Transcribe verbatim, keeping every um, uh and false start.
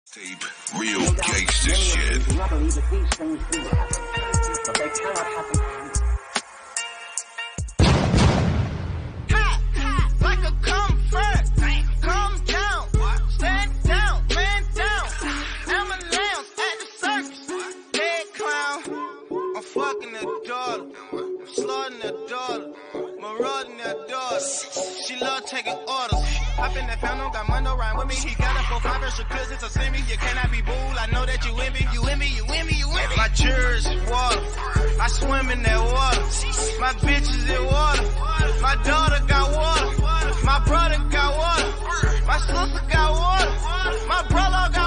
Deep, real gangster shit. Do not believe that these things do happen, but they cannot happen. Hot, hot, like a comfort. Come down, stand down, man down. I'm a lounge at the circus. Head clown. I'm fucking that daughter. I'm slaughtering that daughter. Marauding that daughter. She love taking orders. Hop in that fountain, got Mundo rhyme with me. He got a four five extra cause it's a semi. You cannot be bull. I know that you in me. You in me, you in me, you in me. My church is water. I swim in that water. My bitch is in water. My daughter got water. My brother got water. My sister got water. My brother got